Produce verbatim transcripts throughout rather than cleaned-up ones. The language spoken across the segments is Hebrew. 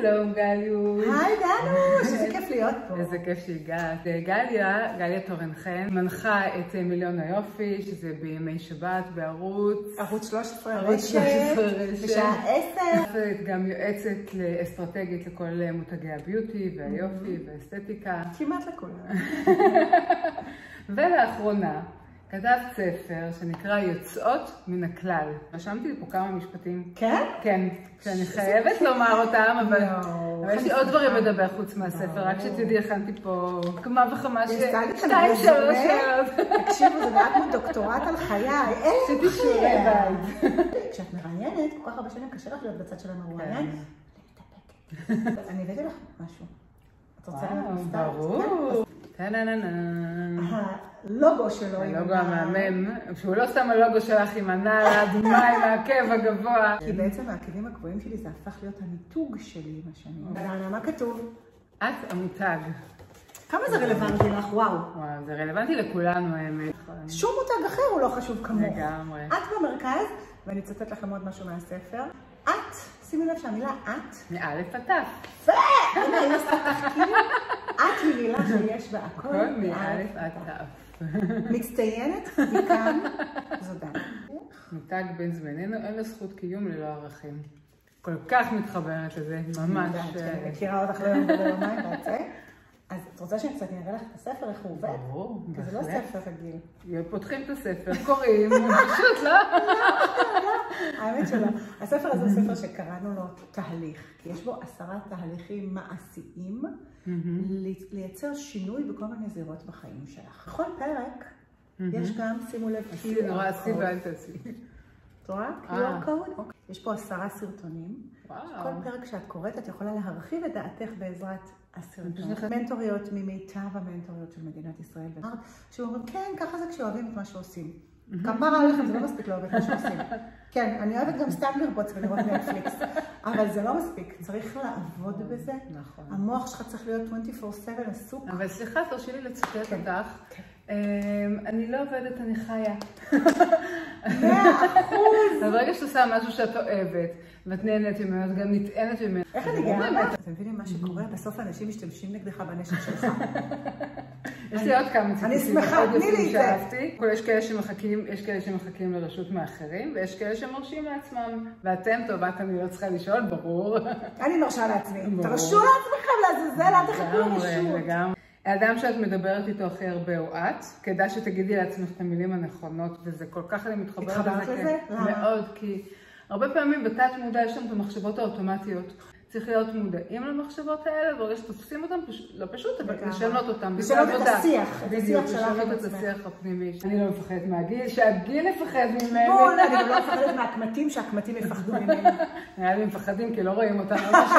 שלום גליוש. היי גלוש, איזה כיף להיות פה. איזה כיף שהגעת. גליה, גליה תורן חן, מנחה את מיליון היופי, שזה בימי שבת בערוץ. ערוץ שלוש עשרה ערוץ שלוש עשרה רשת. בשעה עשר. גם יועצת אסטרטגית לכל מותגי הביוטי והיופי והאסתטיקה. כמעט לכולם. ולאחרונה כתבת ספר שנקרא יוצאות מן הכלל. רשמתי לי פה כמה משפטים. כן? כן, שאני חייבת לומר אותם, אבל יש לי עוד דברים לדבר חוץ מהספר, רק שתדעי הכנתי פה כמה וכמה שתיים שלוש שאלות. תקשיבו, זה נראה כמו דוקטורט על חיי, אין לי שיעורי בית. כשאת מראיינת, כל כך הרבה שנים קשה לך להיות בצד של המרואיין, אני הבאתי לך משהו. את רוצה להיות מופתעת? ברור. הלוגו שלו. הלוגו המהמם, שהוא לא סתם הלוגו שלך עם הנעל האדומה, עם העקב הגבוה. כי בעצם העקבים הגבוהים שלי זה הפך להיות המיתוג שלי עם השנים. מה כתוב? את המותג. כמה זה רלוונטי לך? וואו. וואו, זה רלוונטי לכולנו האמת. שום מותג אחר הוא לא חשוב כמוך. לגמרי. את במרכז, ואני אצטט לכם עוד משהו מהספר. את, שימי לב שהמילה את. מאלף עד תף. יפה! הנה, היא עושה תחקיר. את היא מילה שיש בה הכל. הכל מאלף עד תף. מצטיינת, וכאן זו דנה. מותג בן זמננו, אין לו זכות קיום ללא ערכים. כל כך מתחברת לזה, ממש. אני מכירה אותך לא יום ולא יומיים, בעצה. אז את רוצה שאני קצת נראה לך את הספר, איך הוא עובד? ברור, כי זה לא ספר רגיל. פותחים את הספר, קוראים, פשוט לא. האמת שלא. הספר הזה הוא ספר שקראנו לו תהליך, כי יש בו עשרה תהליכים מעשיים לייצר שינוי בכל מיני זירות בחיים שלך. בכל פרק יש גם, שימו לב, עשי, נורא עשי ואל תעשי. את רואה? קיו אר קוד? יש פה עשרה סרטונים. וואו. כל פרק שאת קוראת, את יכולה להרחיב את דעתך בעזרת הסרטון. מנטוריות ממיטב המנטוריות של מדינת ישראל. שאומרים, כן, ככה זה כשאוהבים את מה שעושים. כפרה עליכם, זה לא מספיק לאהוב את מה שעושים. כן, אני אוהבת גם סתם לרבוץ ולראות נטפליקס, אבל זה לא מספיק. צריך לעבוד בזה. נכון. המוח שלך צריך להיות עשרים וארבע שבע עסוק. אבל סליחה, תרשי לי לצטט אותך. אני לא עובדת, אני חיה. מאה אחוז! אז ברגע שאת עושה משהו שאת אוהבת, ואת נהנית ממנו, את גם נטענת ממנו. איך אני גאה? אתם מבינים מה שקורה? בסוף האנשים משתמשים נגדך בנשק שלך. יש לי עוד כמה ציטוטים. אני שמחה, תני לי את זה. יש כאלה שמחכים, יש כאלה שמחכים לרשות מאחרים, ויש כאלה שמרשים לעצמם. ואתם, טובת, אני לא צריכה לשאול, ברור. אני מרשה לעצמי. תרשו לעצמכם לעזאזל, אל תחכו לרשות. לגמרי. האדם שאת מדברת איתו הכי הרבה הוא את, כדאי שתגידי לעצמך את המילים הנכונות, וזה כל כך אני מתחברת לזה. התחברת לזה? למה? מאוד, כי הרבה פעמים בתת מודע יש לנו את המחשבות האוטומטיות. צריך להיות מודעים למחשבות האלה, ברגע שתופסים אותם, לא פשוט, אבל לשנות אותם. לשנות את השיח, את השיח שלך. לשנות את השיח הפנימי. אני לא מפחדת מהגיל, שהגיל יפחד ממני. בואו, אני גם לא מפחדת מהקמטים, שהקמטים יפחדו ממני. נראה לי מפחדים, כי לא רואים אותנו.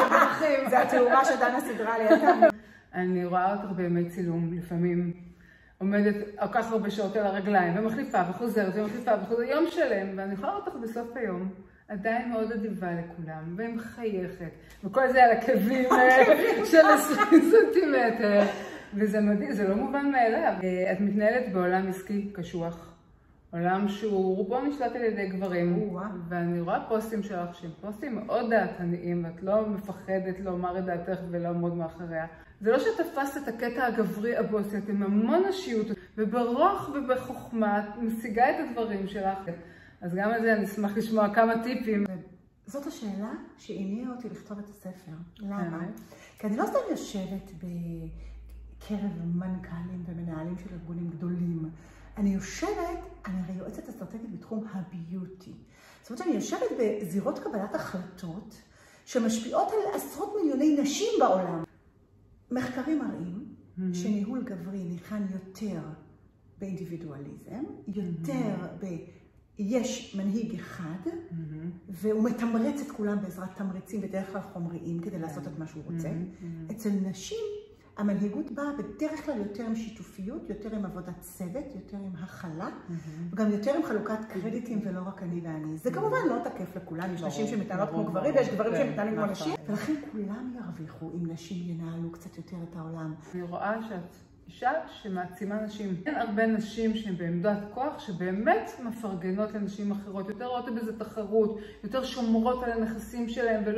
זה התאורה שדנה סדרה לידם. אני רואה אותך בימי צילום, לפעמים עומדת כל כך הרבה שעות על הרגליים, ומחליפה וחוזרת ומחליפה וחוזרת, יום שלם, ואני יכולה לראות אותך בסוף היום. עדיין מאוד אדיבה לכולם, והיא מחייכת, וכל זה על עקבים של עשרים סנטימטר, וזה מדהים, זה לא מובן מאליו. את מתנהלת בעולם עסקי קשוח, עולם שהוא רובו נשלט על ידי גברים, ואני רואה פוסטים שלך שהם פוסטים מאוד דעתניים, ואת לא מפחדת לומר את דעתך ולעמוד מאחריה. זה לא שתפסת את הקטע הגברי הבוסי, אתם המון נשיות, וברוך ובחוכמה את משיגה את הדברים שלך. אז גם על זה אני אשמח לשמוע כמה טיפים. זאת השאלה שהניעה אותי לכתוב את הספר. למה? כי אני לא סתם יושבת בקרב מנכ"לים ומנהלים של ארגונים גדולים. אני יושבת, אני הרי יועצת אסטרטגית בתחום הביוטי. זאת אומרת שאני יושבת בזירות קבלת החלטות שמשפיעות על עשרות מיליוני נשים בעולם. מחקרים מראים שניהול גברי ניחן יותר באינדיבידואליזם, יותר ב... יש מנהיג אחד, והוא מתמרץ את כולם בעזרת תמריצים בדרך כלל חומריים כדי לעשות את מה שהוא רוצה. אצל נשים, המנהיגות באה בדרך כלל יותר עם שיתופיות, יותר עם עבודת צוות, יותר עם הכלה, וגם יותר עם חלוקת קרדיטים ולא רק אני ואני. זה כמובן לא תקף לכולם, יש נשים שמתנהלות כמו גברים ויש גברים שמתנהלים כמו נשים, ולכן כולם ירוויחו אם נשים ינהלו קצת יותר את העולם. אני רואה שאת אישה שמעצימה נשים. אין הרבה נשים שהן בעמדת כוח שבאמת מפרגנות לנשים אחרות, יותר רואות בזה תחרות, יותר שומרות על הנכסים שלהם ולא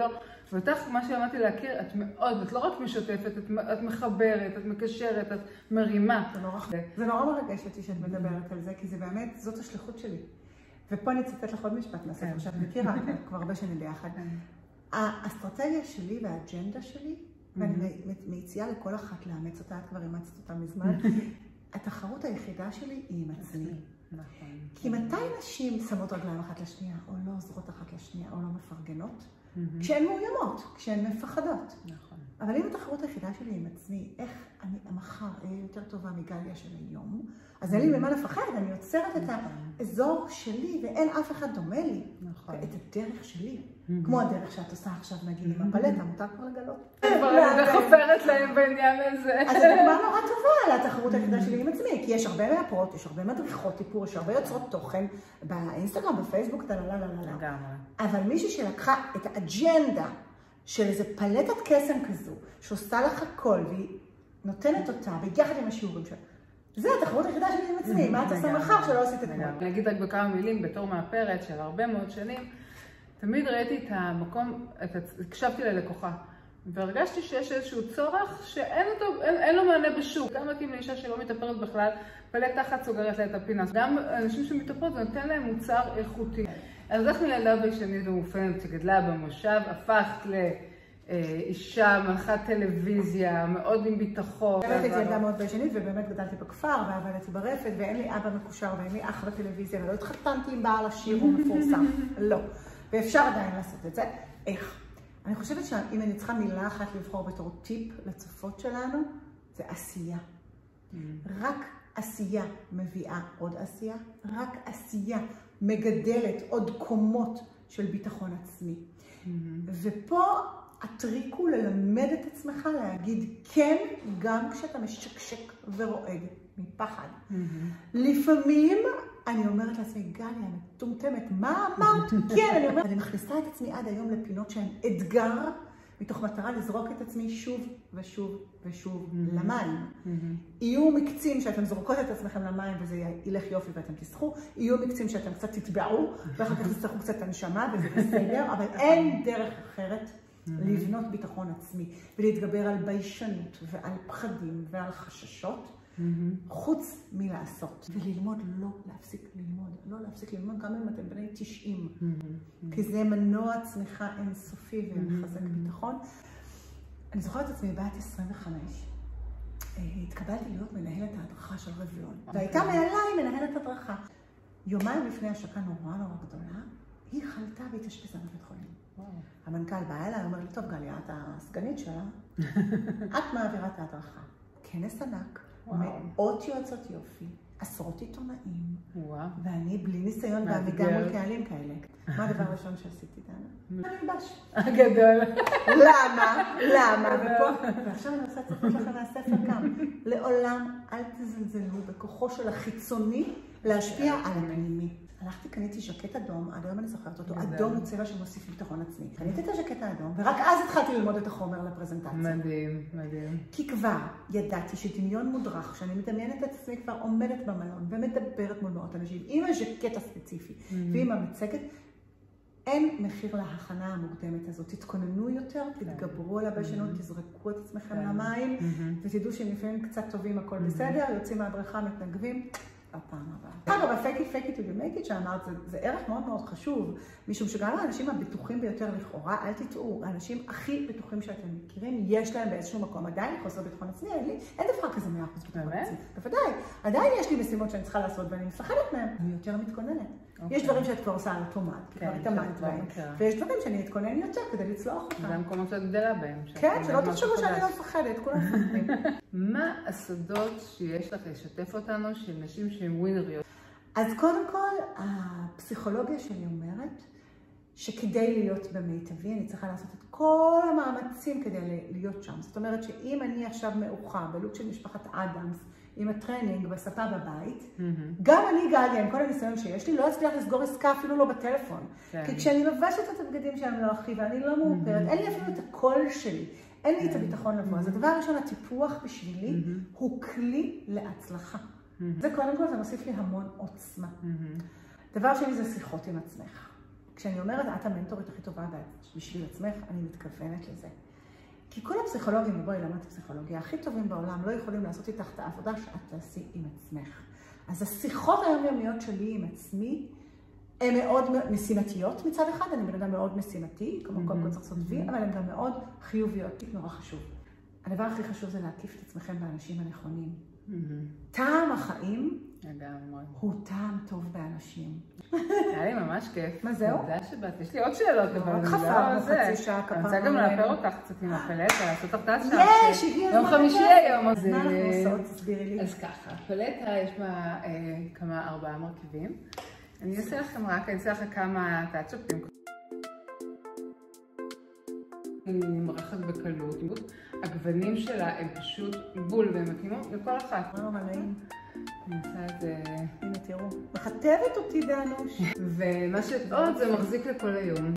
ואותך, מה שאמרתי להכיר, את מאוד, את לא רק משתפת, את, את מחברת, את מקשרת, את מרימה. זה נורא, זה נורא מרגש אותי שאת מדברת על זה, כי זה באמת, זאת השליחות שלי. ופה אני אצטט לך עוד משפט מהספר שאת מכירה, כבר הרבה שנים ביחד. האסטרטגיה שלי והאג'נדה שלי, ואני מציעה לכל אחת לאמץ אותה, את כבר אימצת אותה מזמן, התחרות היחידה שלי היא עם עצמי. כי מתי נשים שמות רגליים אחת לשנייה, או לא עוזרות אחת לשנייה, או לא מפרגנות? כשהן מאוימות, כשהן מפחדות. אבל אם התחרות היחידה שלי עם עצמי, איך אני המחר אהיה יותר טובה מגליה של היום, אז אין לי ממה לפחד, אני יוצרת את האזור שלי, ואין אף אחד דומה לי. את הדרך שלי. כמו הדרך שאת עושה עכשיו, נגיד, עם הפלטה, מותר כבר לגלות. כבר חופרת להם בעניין הזה. אז זו דוגמה נורא טובה על התחרות היחידה שלי עם עצמי, כי יש הרבה מאפרות, יש הרבה מדריכות טיפור, יש הרבה יוצרות תוכן באינסטגרם, בפייסבוק, טלללללה. אבל מישהי שלקחה את האג'נדה של איזה פלטת קסם כזו, שעושה לך הכל, והיא נותנת אותה, ביחד עם השיעורים שלה. זה התחרות היחידה שלי עם עצמי, מה את עושה מחר שלא עשית אתמול? אני אגיד רק בכמה מילים, בתור מאפרת של הרבה מאוד שנים, תמיד ראיתי את המקום, הקשבתי ללקוחה, והרגשתי שיש איזשהו צורך שאין אותו, אין, אין לו מענה בשוק. גם מתאים לאישה שלא מתאפרת בכלל, פלט תחת סוגרת לה את הפינה. גם אנשים שמתאפרות, זה נותן להם מוצר איכותי. אז איך מילדה ביישנית ומופנת שגדלה במושב, הפכת לאישה, מלכת טלוויזיה, מאוד עם ביטחון. באמת הייתי ילדה מאוד ביישנית, ובאמת גדלתי בכפר, ועבדתי ברפת, ואין לי אבא מקושר, ואין לי אח בטלוויזיה, ולא התחתנתי עם בעל עשיר ומפורסם. לא. ואפשר עדיין לעשות את זה. איך? אני חושבת שאם אני צריכה מילה אחת לבחור בתור טיפ לצופות שלנו, זה עשייה. רק עשייה מביאה עוד עשייה, רק עשייה מגדלת עוד קומות של ביטחון עצמי. ופה הטריק הוא ללמד את עצמך להגיד כן, גם כשאתה משקשק ורועד מפחד. לפעמים אני אומרת לעצמי, גליה, אני מטומטמת, מה אמרת? כן, אני אומרת, אני מכניסה את עצמי עד היום לפינות שהן אתגר, מתוך מטרה לזרוק את עצמי שוב ושוב ושוב למים. יהיו מקצים שאתם זורקות את עצמכם למים וזה ילך יופי ואתם תשחו, יהיו מקצים שאתם קצת תטבעו ואחר כך תצטרכו קצת הנשמה וזה בסדר, אבל אין דרך אחרת לבנות ביטחון עצמי ולהתגבר על ביישנות ועל פחדים ועל חששות. חוץ מלעשות, וללמוד לא להפסיק ללמוד, לא להפסיק ללמוד גם אם אתם בני תשעים, כי זה מנוע צמיחה אינסופי ומחזק ביטחון. אני זוכרת את עצמי בת עשרים וחמש, התקבלתי להיות מנהלת ההדרכה של רבלון, והייתה מעליי מנהלת הדרכה. יומיים לפני השקה נורא נורא גדולה, היא חלתה והתאשפזה בבית חולים. המנכ"ל בא אליי, אומר לי, טוב גליה, את הסגנית שלה, את מעבירה את ההדרכה. כנס ענק. מאות יועצות יופי, עשרות עיתונאים, ואני בלי ניסיון בעמידה מול קהלים כאלה. מה הדבר הראשון שעשיתי, דנה? אני מבש. הגדול. למה? למה? ועכשיו אני רוצה לצפות לכם מהספר גם. לעולם אל תזלזלו בכוחו של החיצוני להשפיע על הפנימי. הלכתי, קניתי ז'קט אדום, עד היום אני זוכרת אותו, אדום הוא צבע שמוסיף ביטחון עצמי. קניתי את הז'קט האדום, ורק אז התחלתי ללמוד את החומר לפרזנטציה. מדהים, מדהים. כי כבר ידעתי שדמיון מודרך, שאני מדמיינת את עצמי כבר עומדת במלון, ומדברת מול מאות אנשים, עם הז'קט הספציפי, ועם המצגת, אין מחיר להכנה המוקדמת הזאת. תתכוננו יותר, תתגברו על הביישנות, תזרקו את עצמכם למים, ותדעו שהם לפעמים קצת טובים, הכל בסדר, יוצאים מהבריכה, מתנגבים. הפעם הבאה. אגב, ה-fake it, fake it, you make it שאמרת, זה ערך מאוד מאוד חשוב, משום שגם האנשים הבטוחים ביותר לכאורה, אל תטעו, האנשים הכי בטוחים שאתם מכירים, יש להם באיזשהו מקום עדיין חוסר ביטחון עצמי, אין דבר כזה מאה אחוז ביטחון עצמי. בוודאי, עדיין יש לי משימות שאני צריכה לעשות ואני מפחדת מהם, אני יותר מתכוננת. יש דברים שאת כבר עושה על אוטומט, כי כבר התאמנת בהם, ויש דברים שאני אתכונן יותר כדי לצלוח אותם. זה המקומות שאת גדלה בהם. כן, שלא תחשבו שאני לא מפחדת, כולם מפחדים. מה הסודות שיש לך לשתף אותנו של נשים שהן ווינריות? אז קודם כל, הפסיכולוגיה שלי אומרת שכדי להיות במיטבי, אני צריכה לעשות את כל המאמצים כדי להיות שם. זאת אומרת שאם אני עכשיו מאוחה בלוק של משפחת אדמס, עם הטרנינג בספה בבית, גם אני גליה, עם כל הניסיון שיש לי, לא אצליח לסגור עסקה אפילו לא בטלפון. כי כשאני לובשת את הבגדים שהם לא אחי ואני לא מאופרת, אין לי אפילו את הקול שלי, אין לי את הביטחון לבוא. אז הדבר הראשון, הטיפוח בשבילי, הוא כלי להצלחה. זה קודם כל, זה מוסיף לי המון עוצמה. דבר שני זה שיחות עם עצמך. כשאני אומרת, את המנטורית הכי טובה בשביל עצמך, אני מתכוונת לזה. כי כל הפסיכולוגים, ובואי למדתי פסיכולוגיה, הכי טובים בעולם לא יכולים לעשות איתך את העבודה שאת תעשי עם עצמך. אז השיחות היומיומיות שלי עם עצמי, הן מאוד משימתיות מצד אחד, אני בן אדם מאוד משימתי, כמו כל כל צריך לעשות וי, אבל הן גם מאוד חיוביות, נורא חשוב. הדבר הכי חשוב זה להקיף את עצמכם באנשים הנכונים. טעם החיים הוא טעם טוב באנשים. היה לי ממש כיף. מה זהו? תודה שבאת. יש לי עוד שאלות, אבל רק חפרנו חצי שעה, אני רוצה גם לאפר אותך קצת עם הפלטה, לעשות לך תת שם. יש, הגיע יום חמישי היום. מה אנחנו עושות? תסבירי לי. אז ככה, הפלטה יש בה כמה ארבעה מרכיבים. אני אעשה לכם רק, אני אעשה לכם כמה טאצ'אפים. היא נמרחת בקלות. הגוונים שלה הם פשוט בול והם מתאימות לכל אחת. לא מלאים. אני עושה את זה... הנה תראו. מחטבת אותי באנוש. ומה שעוד זה מחזיק לכל היום.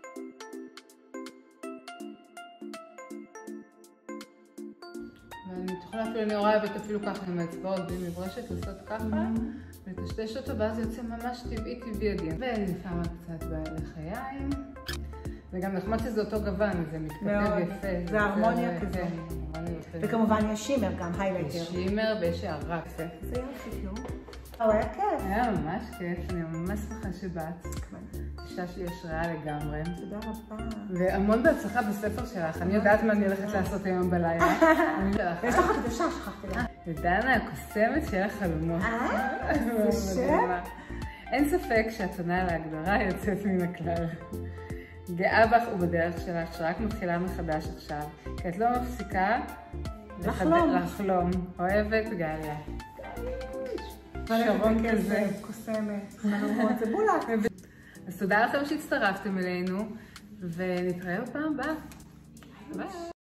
ואני תוכלה אפילו, אני אוהבת אפילו ככה עם האצבעות בלי מברשת, לעשות ככה, ולטשטש אותו, ואז זה יוצא ממש טבעי טבעי עדין. ואני שמה קצת לחיים. וגם נחמד שזה אותו גוון, זה מתכתב יפה. זה הרמוניה כזה. וכמובן יש שימר גם, היילייטר. יש שימר ויש הערה. זה יופי, לא? אבל היה כיף. היה ממש כיף, אני ממש שמחה שבאת. אישה שהיא השראה לגמרי. תודה רבה. והמון בהצלחה בספר שלך. אני יודעת מה אני הולכת לעשות היום בלילה. יש לך קדושה, שכחתי לה. ודנה הקוסמת של החלומות. אה, זה שם? אין ספק שאת עונה להגדרה יוצאת מן הכלל. גאה בך ובדרך שלך, שרק מתחילה מחדש עכשיו, כי את לא מפסיקה לחלום. לחלום. אוהבת גליה. שרון כזה. קוסמת, חלומות, זה בולק. אז תודה לכם שהצטרפתם אלינו, ונתראה בפעם הבאה. ביי.